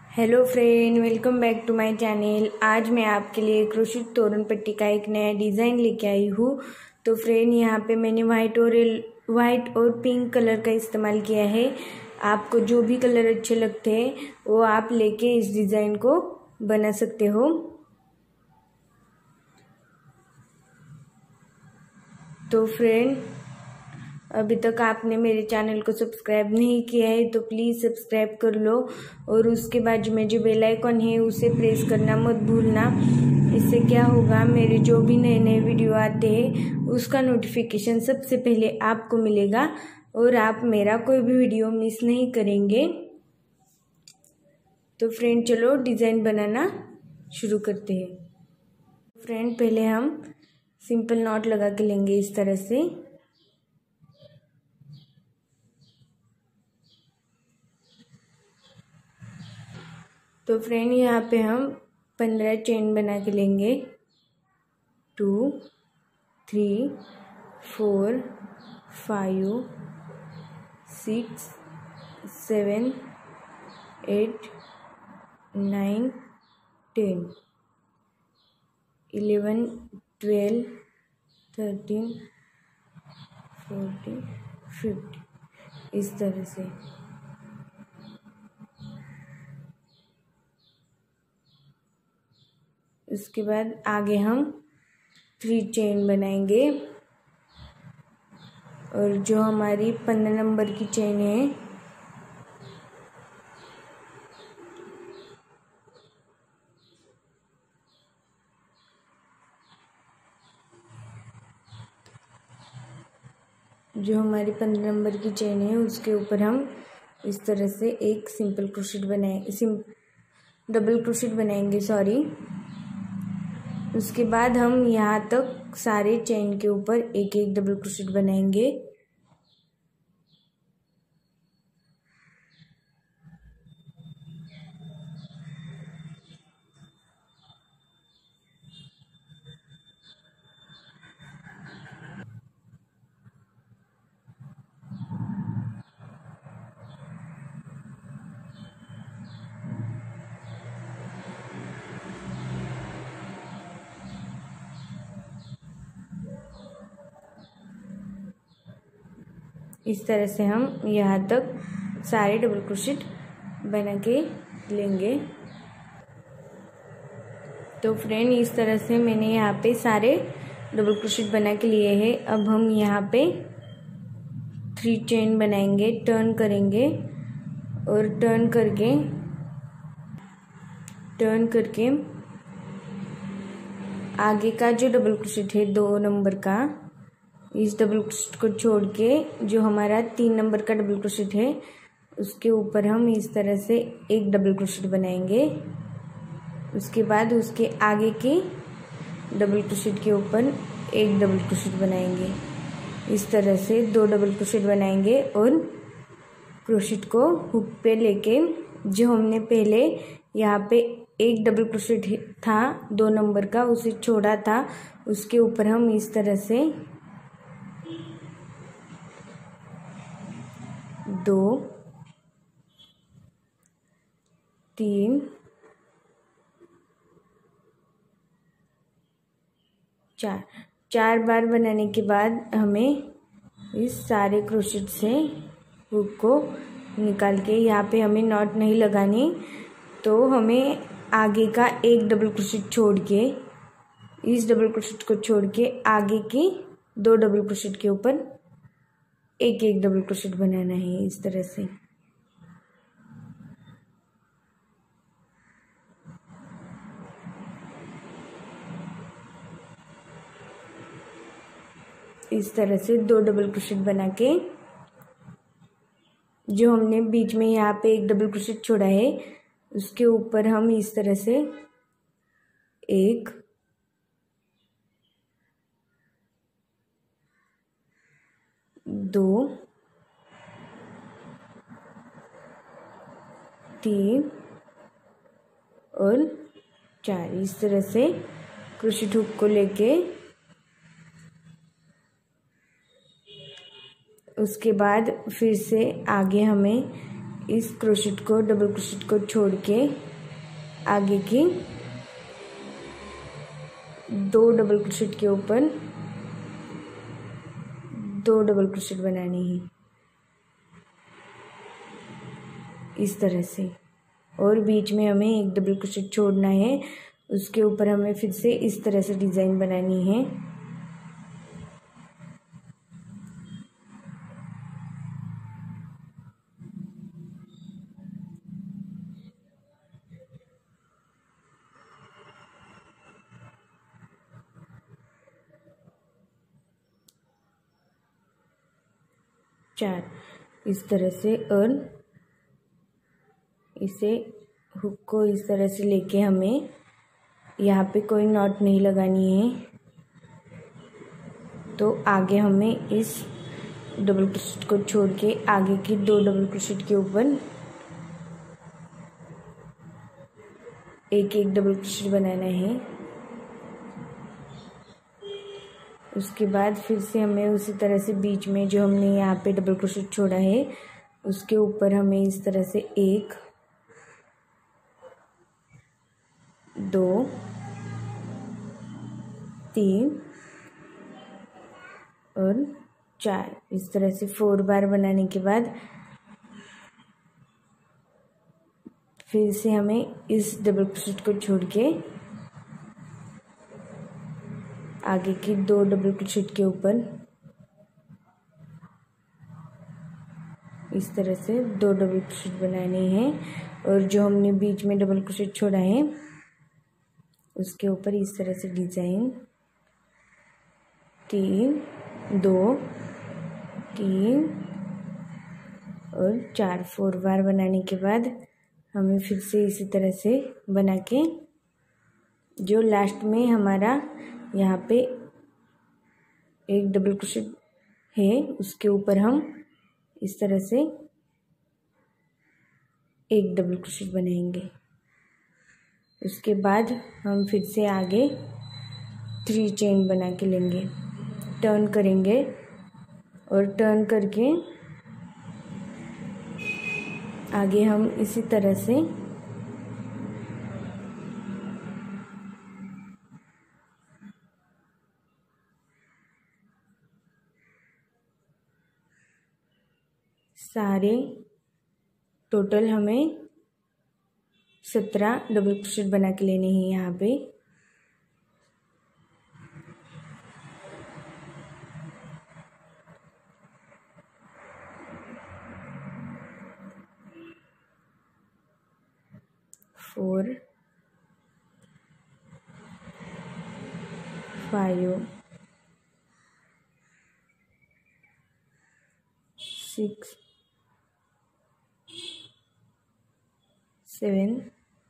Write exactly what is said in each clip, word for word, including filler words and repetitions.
Hello friend, welcome back to my channel. आज मैं आपके लिए क्रोशेट तोरण पट्टी का एक नया डिज़ाइन लेके आई हूँ। तो फ्रेंड, यहाँ पे मैंने वाइट और वाइट और पिंक कलर का इस्तेमाल किया है। आपको जो भी कलर अच्छे लगते हैं वो आप लेके इस डिज़ाइन को बना सकते हो। तो फ्रेंड, अभी तक आपने मेरे चैनल को सब्सक्राइब नहीं किया है तो प्लीज़ सब्सक्राइब कर लो और उसके बाद में जो बेल आइकन है उसे प्रेस करना मत भूलना। इससे क्या होगा, मेरे जो भी नए नए वीडियो आते हैं उसका नोटिफिकेशन सबसे पहले आपको मिलेगा और आप मेरा कोई भी वीडियो मिस नहीं करेंगे। तो फ्रेंड, चलो डिज़ाइन बनाना शुरू करते हैं। फ्रेंड, पहले हम सिंपल नॉट लगा के लेंगे इस तरह से। तो फ्रेंड, यहाँ पे हम पंद्रह चेन बना के लेंगे। Two, three, four, five, six, seven, eight, nine, ten, eleven, twelve, thirteen, fourteen, fifteen, इस तरह से। उसके बाद आगे हम थ्री चेन बनाएंगे और जो हमारी पंद्रह नंबर की चेन है जो हमारी पंद्रह नंबर की चेन है उसके ऊपर हम इस तरह से एक सिंपल क्रोशेट बनाए सिम डबल क्रोशेट बनाएंगे सॉरी उसके बाद हम यहाँ तक सारे चेन के ऊपर एक एक डबल क्रोशेट बनाएंगे। इस तरह से हम यहाँ तक सारे डबल क्रोशेट बना के लेंगे। तो फ्रेंड, इस तरह से मैंने यहाँ पे सारे डबल क्रोशेट बना के लिए हैं। अब हम यहाँ पे थ्री चेन बनाएंगे, टर्न करेंगे और टर्न करके टर्न करके आगे का जो डबल क्रोशेट है दो नंबर का, इस डबल क्रोशेट को छोड़ के जो हमारा तीन नंबर का डबल क्रोशेट है उसके ऊपर हम इस तरह से एक डबल क्रोशेट बनाएंगे। उसके बाद उसके आगे के डबल क्रोशेट के ऊपर एक डबल क्रोशेट बनाएंगे। इस तरह से दो डबल क्रोशेट बनाएंगे और क्रोशेट को हुक पे लेके जो हमने पहले यहाँ पे एक डबल क्रोशेट था दो नंबर का उसे छोड़ा था उसके ऊपर हम इस तरह से दो, तीन, चार चार बार बनाने के बाद हमें इस सारे क्रोशेट से हुक को निकाल के यहाँ पे हमें नॉट नहीं लगानी। तो हमें आगे का एक डबल क्रोशेट छोड़ के इस डबल क्रोशेट को छोड़ के आगे की दो डबल क्रोशेट के ऊपर एक एक डबल क्रोशेट बनाना है इस तरह से। इस तरह से दो डबल क्रोशेट बना के जो हमने बीच में यहाँ पे एक डबल क्रोशेट छोड़ा है उसके ऊपर हम इस तरह से एक, दो, तीन और चार इस तरह से क्रोशेट हुक को लेके उसके बाद फिर से आगे हमें इस क्रोशेट को डबल क्रोशेट को छोड़ के आगे की दो डबल क्रोशेट के ऊपर दो डबल क्रोशेट बनानी है इस तरह से, और बीच में हमें एक डबल क्रोशेट छोड़ना है। उसके ऊपर हमें फिर से इस तरह से डिज़ाइन बनानी है। चार इस तरह से, और इसे हुक को इस तरह से लेके हमें यहाँ पे कोई नॉट नहीं लगानी है। तो आगे हमें इस डबल क्रोशेट को छोड़ के आगे की दो डबल क्रोशेट के ऊपर एक एक डबल क्रोशेट बनाना है। उसके बाद फिर से हमें उसी तरह से बीच में जो हमने यहाँ पे डबल क्रोशेट छोड़ा है उसके ऊपर हमें इस तरह से एक, दो, तीन और चार, इस तरह से फोर बार बनाने के बाद फिर से हमें इस डबल क्रोशेट को छोड़ के आगे की दो डबल क्रोशेट के ऊपर इस तरह से दो डबल क्रोशेट बनाने हैं, और जो हमने बीच में डबल क्रोशेट छोड़ा है उसके ऊपर इस तरह से डिज़ाइन, तीन, दो, तीन और चार, फोर बार बनाने के बाद हमें फिर से इसी तरह से बना के जो लास्ट में हमारा यहाँ पे एक डबल क्रोशेट है उसके ऊपर हम इस तरह से एक डबल क्रोशेट बनाएंगे। उसके बाद हम फिर से आगे थ्री चेन बना के लेंगे, टर्न करेंगे और टर्न करके आगे हम इसी तरह से सारे टोटल हमें सत्रह डबल क्रोशेट बना के लेने हैं यहाँ पे। फोर, फाइव, सिक्स, सेवन,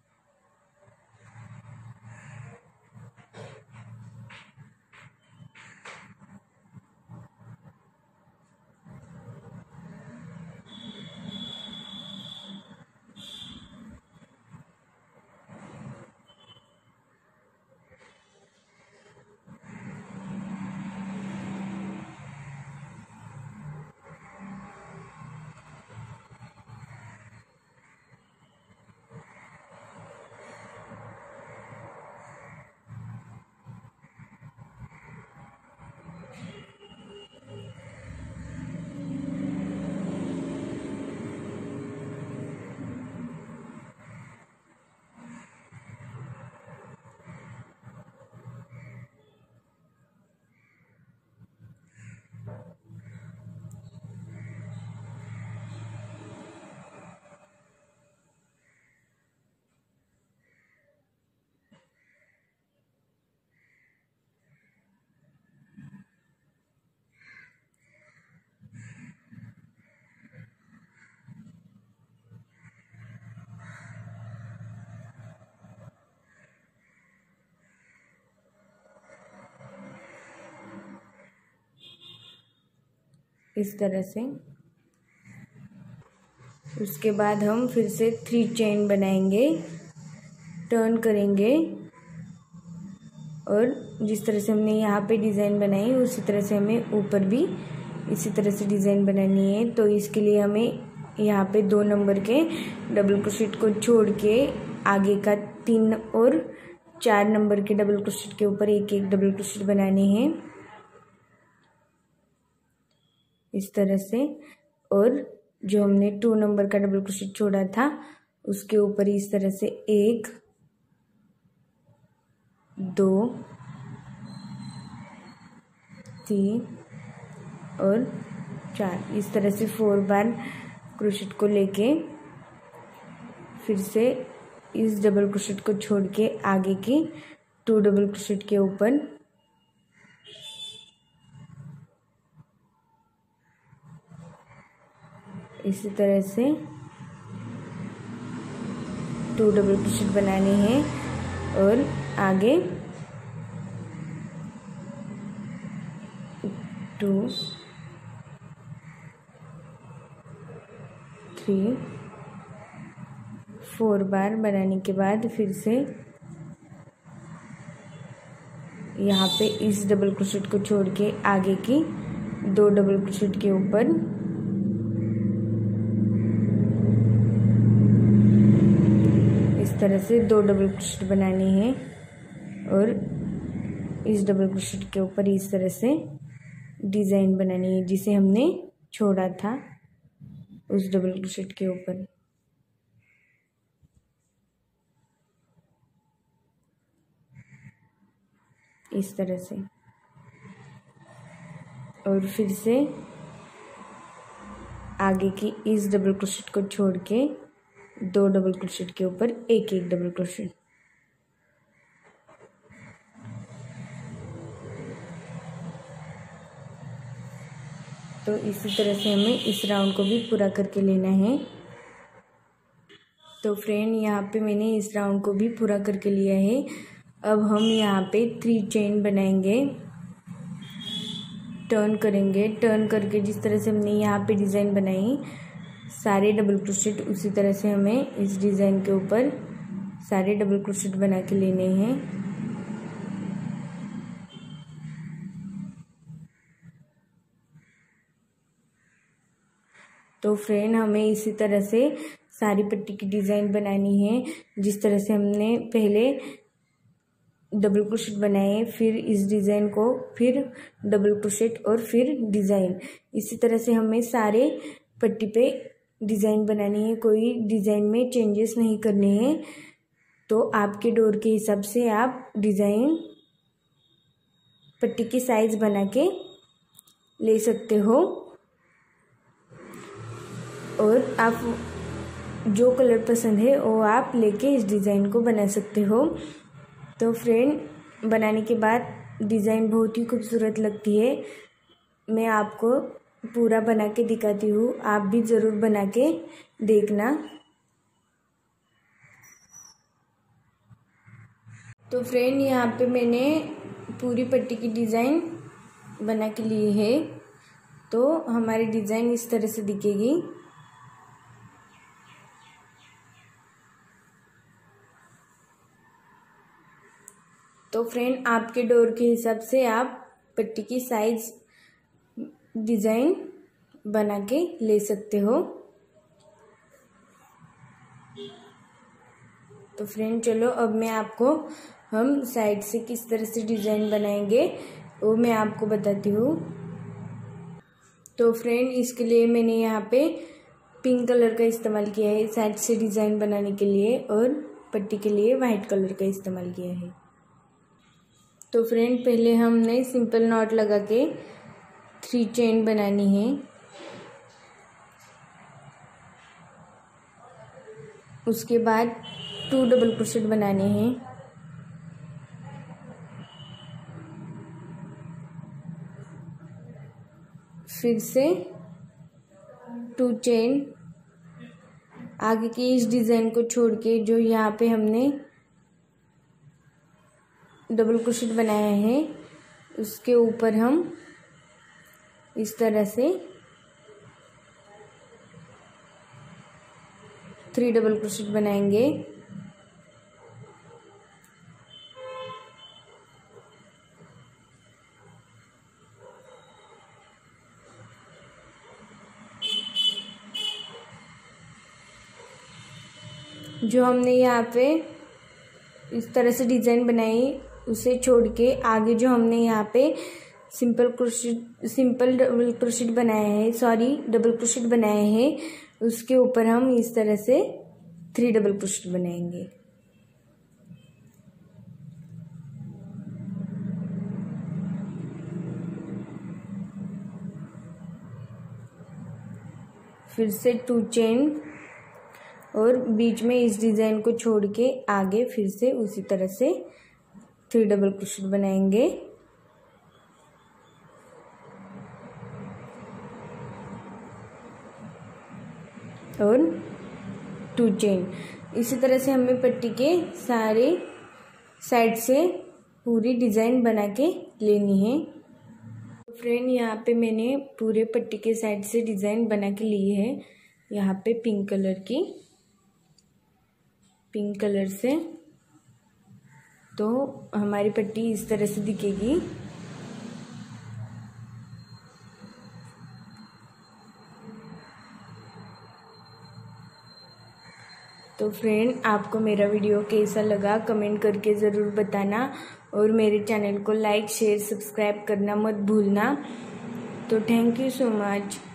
इस तरह से। उसके बाद हम फिर से थ्री चेन बनाएंगे, टर्न करेंगे और जिस तरह से हमने यहाँ पे डिज़ाइन बनाई उसी तरह से हमें ऊपर भी इसी तरह से डिज़ाइन बनानी है। तो इसके लिए हमें यहाँ पे दो नंबर के डबल क्रोशेट को छोड़ के आगे का तीन और चार नंबर के डबल क्रोशेट के ऊपर एक एक डबल क्रोशेट बनाने हैं इस तरह से। और जो हमने टू नंबर का डबल क्रोशेट छोड़ा था उसके ऊपर इस तरह से एक, दो, तीन और चार, इस तरह से फोर बार क्रोशेट को लेके फिर से इस डबल क्रोशेट को छोड़ के आगे की टू डबल क्रोशेट के ऊपर इसी तरह से टू डबल क्रोशेट बनाने हैं और आगे टू, थ्री, फोर बार बनाने के बाद फिर से यहाँ पे इस डबल क्रोशेट को छोड़ के आगे की दो डबल क्रोशेट के ऊपर इस तरह से दो डबल क्रोशेट बनाने हैं और इस डबल क्रोशेट के ऊपर इस तरह से डिज़ाइन बनानी है जिसे हमने छोड़ा था उस डबल क्रोशेट के ऊपर। इस तरह से और फिर से आगे की इस डबल क्रोशेट को छोड़ के दो डबल क्रोशेट के ऊपर एक एक डबल क्रोशेट। तो इसी तरह से हमें इस राउंड को भी पूरा करके लेना है। तो फ्रेंड यहाँ पे मैंने इस राउंड को भी पूरा करके लिया है। अब हम यहाँ पे थ्री चेन बनाएंगे, टर्न करेंगे। टर्न करके जिस तरह से हमने यहाँ पे डिज़ाइन बनाई सारे डबल क्रोशेट उसी तरह से हमें इस डिज़ाइन के ऊपर सारे डबल क्रोशेट बना के लेने हैं। तो फ्रेंड हमें इसी तरह से सारी पट्टी की डिज़ाइन बनानी है जिस तरह से हमने पहले डबल क्रोशेट बनाए फिर इस डिज़ाइन को फिर डबल क्रोशेट और फिर डिज़ाइन, इसी तरह से हमें सारे पट्टी पे डिज़ाइन बनानी है, कोई डिज़ाइन में चेंजेस नहीं करने हैं। तो आपके डोर के हिसाब से आप डिज़ाइन पट्टी की साइज बना के ले सकते हो और आप जो कलर पसंद है वो आप लेके इस डिज़ाइन को बना सकते हो। तो फ्रेंड बनाने के बाद डिज़ाइन बहुत ही खूबसूरत लगती है। मैं आपको पूरा बना के दिखाती हूँ, आप भी ज़रूर बना के देखना। तो फ्रेंड यहाँ पे मैंने पूरी पट्टी की डिज़ाइन बना के ली है। तो हमारी डिज़ाइन इस तरह से दिखेगी। तो फ्रेंड आपके डोर के हिसाब से आप पट्टी की साइज डिज़ाइन बना के ले सकते हो। तो फ्रेंड चलो अब मैं आपको हम साइड से किस तरह से डिज़ाइन बनाएंगे वो मैं आपको बताती हूँ। तो फ्रेंड इसके लिए मैंने यहाँ पे पिंक कलर का इस्तेमाल किया है साइड से डिज़ाइन बनाने के लिए और पट्टी के लिए वाइट कलर का इस्तेमाल किया है। तो फ्रेंड पहले हमने सिंपल नॉट लगा के थ्री चेन बनानी है। उसके बाद टू डबल क्रोशेट बनाने हैं। फिर से टू चेन आगे की इस डिज़ाइन को छोड़ के जो यहाँ पे हमने डबल क्रोशेट बनाया है उसके ऊपर हम इस तरह से थ्री डबल क्रोशेट बनाएंगे। जो हमने यहाँ पे इस तरह से डिज़ाइन बनाई उसे छोड़ के आगे जो हमने यहाँ पे simple crochet simple double crochet बनाया है सॉरी डबल क्रोशेट बनाए हैं उसके ऊपर हम इस तरह से थ्री डबल क्रोशेट बनाएंगे। फिर से टू चेन और बीच में इस डिज़ाइन को छोड़ के आगे फिर से उसी तरह से थ्री डबल क्रोशेट बनाएंगे। और टू चेन इसी तरह से हमें पट्टी के सारे साइड से पूरी डिज़ाइन बना के लेनी है। फ्रेंड यहाँ पे मैंने पूरे पट्टी के साइड से डिज़ाइन बना के ली है। यहाँ पे पिंक कलर की पिंक कलर से तो हमारी पट्टी इस तरह से दिखेगी। तो फ्रेंड आपको मेरा वीडियो कैसा लगा कमेंट करके ज़रूर बताना और मेरे चैनल को लाइक शेयर सब्सक्राइब करना मत भूलना। तो थैंक यू सो मच।